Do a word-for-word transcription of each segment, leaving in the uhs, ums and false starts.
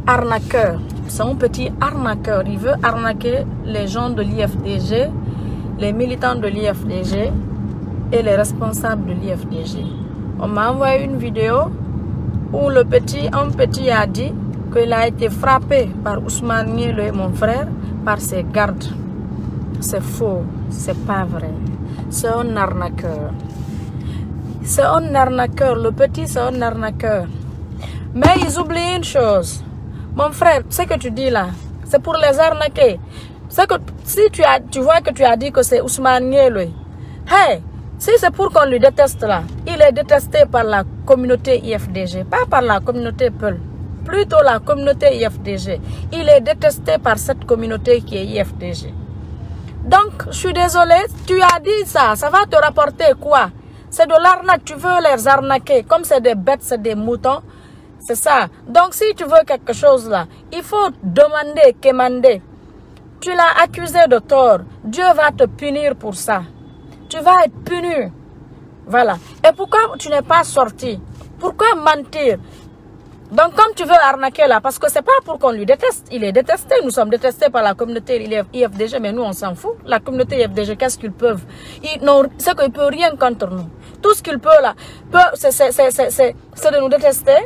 arnaqueur. C'est un petit arnaqueur. Il veut arnaquer les gens de l'I F D G, les militants de l'I F D G et les responsables de l'I F D G. On m'a envoyé une vidéo où le petit, un petit a dit qu'il a été frappé par Ousmane Ngelo et mon frère par ses gardes. C'est faux, c'est pas vrai. C'est un arnaqueur. C'est un arnaqueur. Le petit, c'est un arnaqueur. Mais ils oublient une chose. Mon frère, ce que tu dis là, c'est pour les arnaquer. Que, si tu, as, tu vois que tu as dit que c'est Ousmane Ngelo, hey, si c'est pour qu'on lui déteste là, il est détesté par la communauté I F D G, pas par la communauté Peul, plutôt la communauté I F D G. Il est détesté par cette communauté qui est I F D G. Donc, je suis désolée, tu as dit ça, ça va te rapporter quoi? C'est de l'arnaque, tu veux les arnaquer, comme c'est des bêtes, c'est des moutons, c'est ça. Donc, si tu veux quelque chose là, il faut demander, quémander. Tu l'as accusé de tort, Dieu va te punir pour ça. Tu vas être puni. Voilà. Et pourquoi tu n'es pas sorti? Pourquoi mentir? Donc, comme tu veux arnaquer là, parce que c'est pas pour qu'on lui déteste. Il est détesté. Nous sommes détestés par la communauté I F D G, mais nous, on s'en fout. La communauté I F D G, qu'est-ce qu'ils peuvent? Ils n'ont, c'est qu'ils ne peuvent rien contre nous. Tout ce qu'ils peuvent là, c'est de nous détester.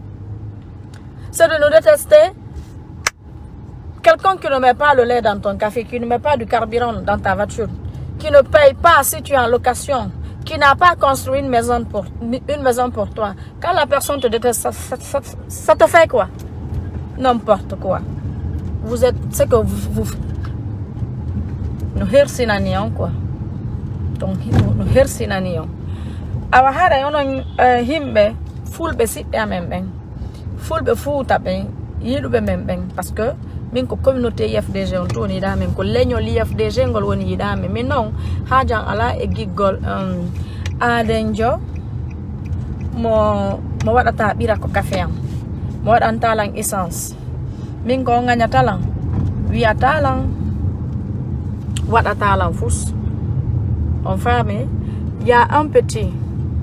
C'est de nous détester. Quelqu'un qui ne met pas le lait dans ton café, qui ne met pas du carburant dans ta voiture, qui ne paye pas si tu es en location, qui n'a pas construit une maison pour, une maison pour toi. Quand la personne te déteste, ça, ça, ça, ça te fait quoi? N'importe quoi. Vous êtes, c'est que vous, vous nous hirsinanions quoi. Donc, nous hirsinanions. Awahara yono himbe fulbe si amemben. Fulbe futa ben, yilube memben parce que min ko communauté I F D G on toni da men ko leñol I F D G ngol woni da men min non hajan ala e giggol um, adenjo mo mo wadata bira ko café am mo wadanta lang essence min ko nganyata lang wiata lang wadata lang fous on femme y a un petit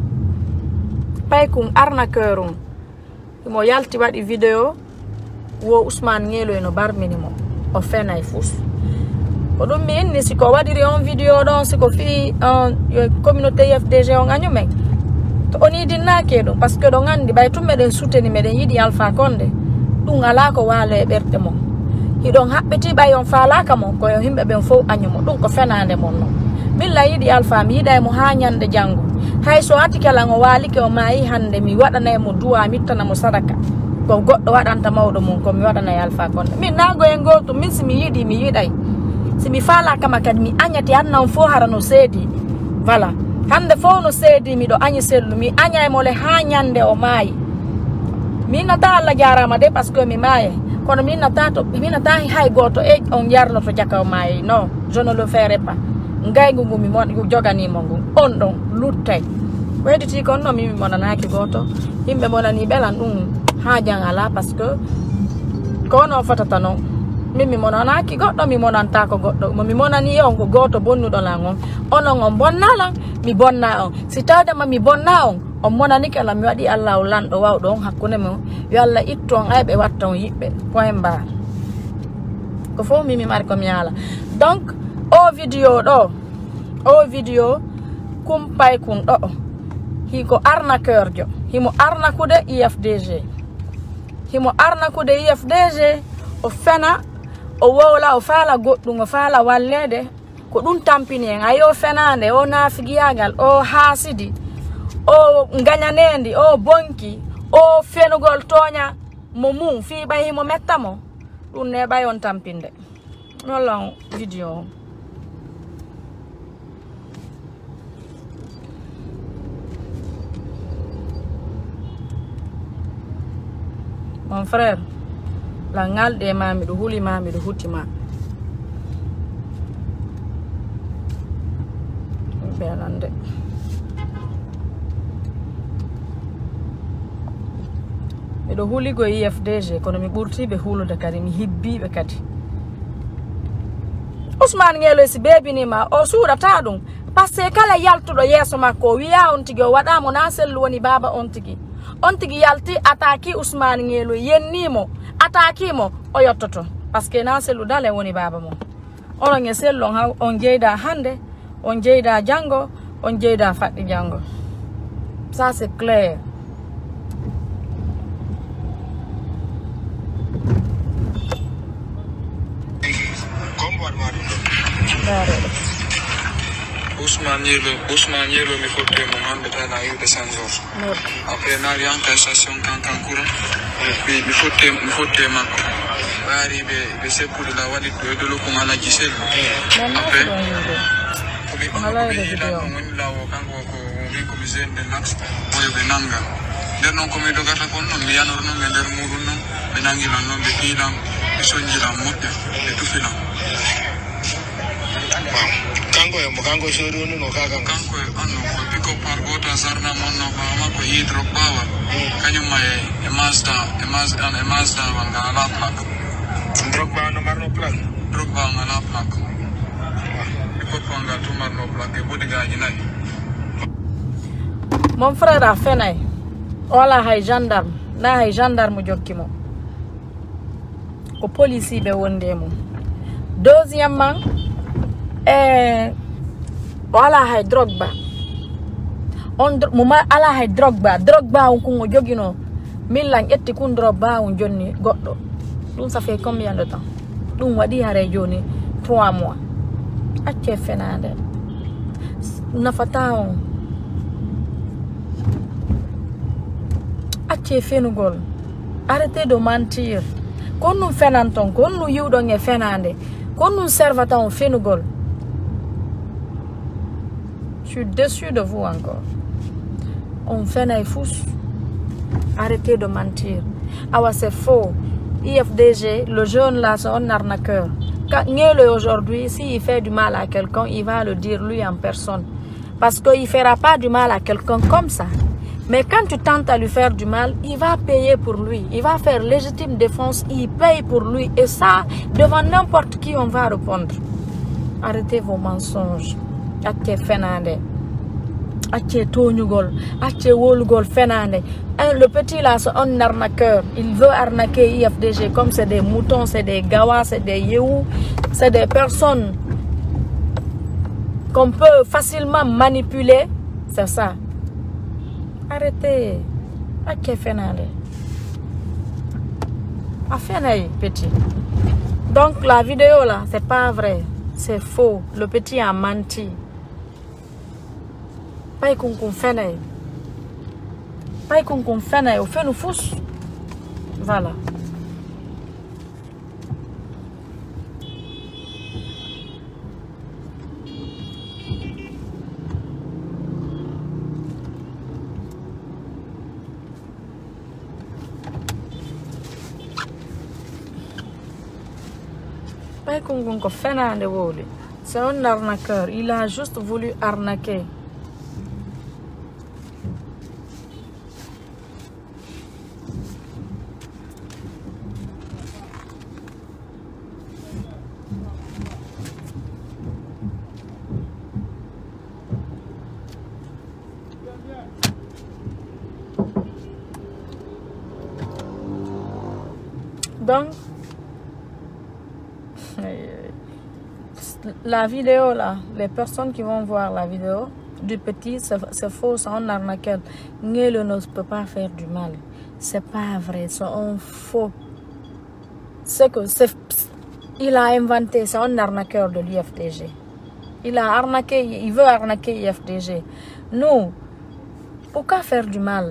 pay kum arnaqueur mo yalti wadi vidéo wo Ousmane Ngelo no bar minimum o fena e fous o dum min ni siko wadiri on vidéo don siko fi en communauté I F D G on anyo men to oni dinna kedo parce que do ngandi bay tum meden souteni meden yidi Alpha Condé dum ala ko wale berte mo hidon habbeti bay on fala ka mo ko himbe ben fo anyo mo dum ko fenande mon no billa yidi Alpha mi day mo hanyande jango hay so atikala ngo wali ke o mai hande mi wadana mo duwa mittana mo sadaka ko goddo wadanta mawdo mon ko mi wadana e Alpha Condé min nago en goto min simi yidi mi yiday simi fala kama kad mi anyati anna fo harano sedi voilà hande fo no sedi mi do anyi sellu mi anya e mole hanyande o mai min nata alla jarama de parce que mi maye kono min nata to min nata hay goto e on jarno to jakaw mai non je ne le ferai pas ngay ngu mi mon jogani mo ngu on don luttay wediti kon no mi monana ki goto himbe monani belan dum hajan ala parce que kono fatata non mimi monana ki goddo mi monanta ko goddo mo mi monani on ko goto bonnu do langon ono ngom bonna lan mi bonna on si tawde ma mi bonna on on monani kala mi wadi Allah lando wawdo on hakkunde mo yo Allah itton aybe watton yibbe point bar ko fo mimi mari ko mi ala donc o video do o video kum pay kun do hiko arnaqueur jo himo arnakude I F D G himo arnakude I F D G o fena o wowla o fala goddum o fala wallede ko dum tampini en ayo fenande o nafigiyagal o hasidi o ganyanendi o bonki o fenugol tonya mo mum fi bay mo mettamo dum ne bayon tampinde no long video. Mon frère, la ngal de mami do huli mami do hutima. Belande. E do huli go I F D G kono mi burti be hulu de kadi mi hibbi be kadi. Ousmane Ngelo si bebi ni ma o sura tadum parce kala yaltudo yeso makko wiya on tigi o wada mo na sellu woni baba on tigi. On tigi yalti ataki Ousmane Ngelo yennimo attaqué mo o yottoto parce que na selu dale woni baba mo on nge sel long ha on jeyda hande on jeyda jango on jeyda faddi jango ça c'est clair. Ousmane Yelo, Ousmane Yelo mi fotte mo hande tan na yude sanjor. Après na ri en cassation kan kan courant. Bi mi fotte mi fotte makko. Bari be be seppude la wadi do do ko ngala gisel. Après ko bi ko bi la mo ni lawo kan ko ko bi ko bizen de nax mo be nanga. Der non ko mi do gata kon non mi yanor non der mudun non be nangi non non be kilam be sonjira modde be tufila. Kanko ya mukango shuru no kaka kanko ano ko piko par gota sarna monno ba ma ko yidro bawa kanyo mai e master e master an e master wanga ala plak drog ba no marno plak drog ba ngala plak ko panga to marno plak e bodi gaji nai mon frère a fait nay wala hay gendarme na hay gendarme jokkimo ko police be wondemo deuxièmement eh wala hay drogue ba on muma ala hay drogue ba drogue ba on ko jogino millan etti kun drogue ba on jonni goddo dum ça fait combien de temps dum wadi hare joni trois mois acce fenade nafata on acce fenugol arrêtez de mentir kon nous fenanton kon nous yudo nge fenande kon nous servata on fenugol. Je suis déçu de vous encore. On fait des fous. Arrêtez de mentir. Ah ouais, c'est faux. I F D G, le jeune là, c'est un arnaqueur. Quand aujourd'hui, s'il fait du mal à quelqu'un, il va le dire lui en personne. Parce qu'il ne fera pas du mal à quelqu'un comme ça. Mais quand tu tentes à lui faire du mal, il va payer pour lui. Il va faire légitime défense, il paye pour lui. Et ça, devant n'importe qui, on va répondre. Arrêtez vos mensonges. Acce fenande acce toñugol acce wolugol fenande. Le petit là c'est un arnaqueur, il veut arnaquer I F D G comme c'est des moutons, c'est des gawas, c'est des yéhous, c'est des personnes qu'on peut facilement manipuler, c'est ça. Arrêtez. Acce fenande a fenay petit. Donc la vidéo là c'est pas vrai, c'est faux, le petit a menti. Pas qu'on qu'on fait naï. Pas qu'on qu'on fait naï. On fait nous fous. Voilà. Pas qu'on qu'on fait naï. C'est un arnaqueur. Il a juste voulu arnaquer. Donc, la vidéo là, les personnes qui vont voir la vidéo du petit, c'est faux, c'est un arnaqueur. Ngelo ne peut pas faire du mal. C'est pas vrai, c'est un faux. C'est que c'est, il a inventé, c'est un arnaqueur de l'I F D G. Il a arnaqué, il veut arnaquer I F D G. Nous, pourquoi faire du mal?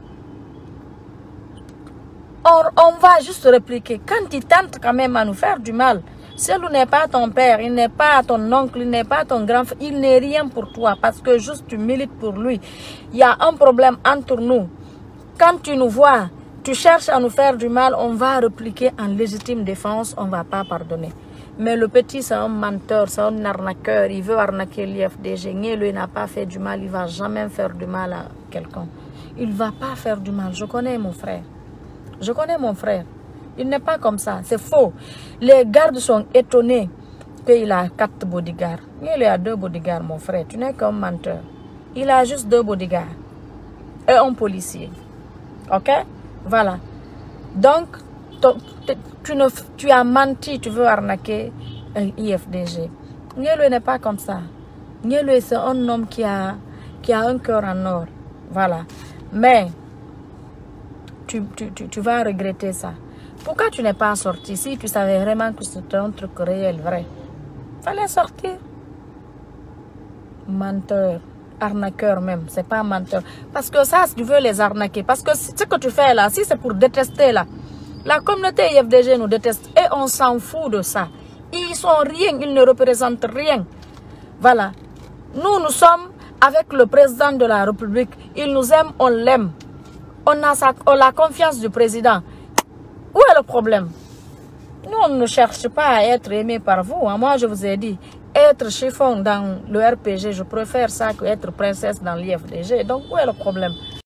Or, on va juste répliquer. Quand il tente quand même à nous faire du mal, celui n'est pas ton père, il n'est pas ton oncle, il n'est pas ton grand-frère, il n'est rien pour toi parce que juste tu milites pour lui. Il y a un problème entre nous. Quand tu nous vois, tu cherches à nous faire du mal, on va répliquer en légitime défense, on ne va pas pardonner. Mais le petit, c'est un menteur, c'est un arnaqueur, il veut arnaquer l'I F D G. Lui, il n'a pas fait du mal, il ne va jamais faire du mal à quelqu'un. Il ne va pas faire du mal, je connais mon frère. Je connais mon frère. Il n'est pas comme ça. C'est faux. Les gardes sont étonnés qu'il a quatre bodyguards. Il a deux bodyguards, mon frère. Tu n'es qu'un menteur. Il a juste deux bodyguards. Et un policier. Ok? Voilà. Donc, tu, ne, tu as menti, tu veux arnaquer un I F D G. Nielou n'est pas comme ça. Nielou, c'est un homme qui a, qui a un cœur en or. Voilà. Mais, tu, tu, tu, tu vas regretter ça. Pourquoi tu n'es pas sorti si tu savais vraiment que c'était un truc réel, vrai? Fallait sortir. Menteur. Arnaqueur même, c'est pas menteur. Parce que ça, tu veux les arnaquer. Parce que ce que tu fais là, si c'est pour détester là, la communauté I F D G nous déteste et on s'en fout de ça. Ils sont rien, ils ne représentent rien. Voilà. Nous, nous sommes avec le président de la République. Il nous aime, on l'aime. On a, sa, on a la confiance du président. Où est le problème? Nous, on ne cherche pas à être aimé par vous. Hein. Moi, je vous ai dit, être chiffon dans le R P G, je préfère ça que être princesse dans l'I F D G. Donc, où est le problème?